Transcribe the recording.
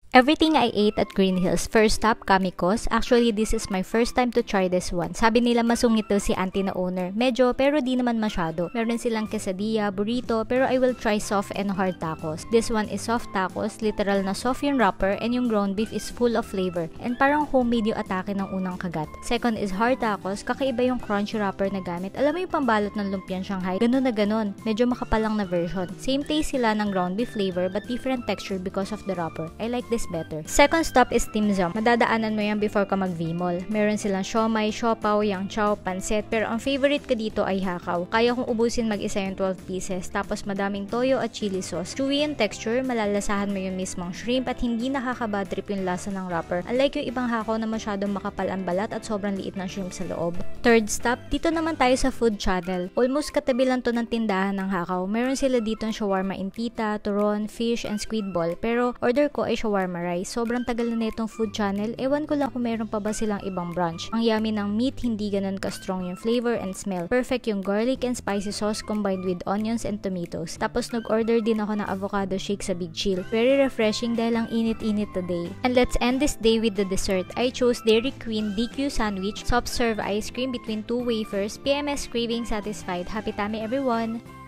Everything I ate at Green Hills. First stop, Kamikos. Actually, this is my first time to try this one. Sabi nila masungit to si auntie na owner. Medyo, pero di naman masyado. Meron silang quesadilla, burrito, pero I will try soft and hard tacos. This one is soft tacos, literal na soft yung wrapper, and yung ground beef is full of flavor. And parang homemade yung atake ng unang kagat. Second is hard tacos, kakaiba yung crunchy wrapper na gamit. Alam mo yung pambalot ng lumpiang Shanghai? Ganun na ganun. Medyo makapalang na version. Same taste sila ng ground beef flavor, but different texture because of the wrapper. I like this better. Second stop is Tim Zam. Madadaanan mo yan before ka mag V-Mall. Meron silang siomai, siopaw, yang chow, pansit, pero ang favorite ko dito ay hakaw. Kaya kong ubusin mag-isa yung 12 pieces, tapos madaming toyo at chili sauce. Chewy yung texture, malalasahan mo yung mismong shrimp at hindi nakakabadrip yung lasa ng wrapper. Unlike yung ibang hakaw na masyadong makapal ang balat at sobrang liit ng shrimp sa loob. Third stop, dito naman tayo sa food channel. Almost katabi lang to ng tindahan ng hakaw. Meron sila dito ng shawarma in pita, turon, fish, and squid ball. Pero order ko ay shawarma rice. Sobrang tagal na itong food channel, ewan ko lang kung meron pa ba silang ibang branch. Ang yummy ng meat, hindi ganun ka-strong yung flavor and smell. Perfect yung garlic and spicy sauce combined with onions and tomatoes. Tapos nag-order din ako ng avocado shake sa Big Chill. Very refreshing dahil ang init-init today. And let's end this day with the dessert. I chose Dairy Queen DQ sandwich, soft serve ice cream between two wafers, PMS craving satisfied. Happy tummy everyone!